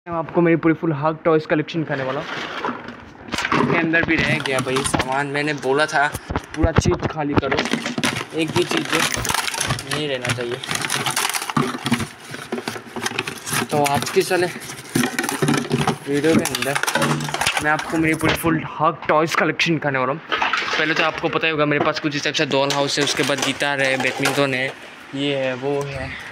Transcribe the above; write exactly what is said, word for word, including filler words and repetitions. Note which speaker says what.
Speaker 1: मैं आपको मेरी पूरी फुल हग टॉयज कलेक्शन दिखाने वाला हूँ। इसके अंदर भी रह गया भाई सामान, मैंने बोला था पूरा चीज़ खाली करो, एक भी चीज़ नहीं रहना चाहिए। तो आज की साले वीडियो के अंदर मैं आपको मेरी पूरी फुल हग टॉयज कलेक्शन दिखाने वाला हूँ। पहले तो आपको पता ही होगा मेरे पास कुछ इस टाइप से डॉल हाउस है, उसके बाद गिटार है, बैडमिंटन है, ये है वो है।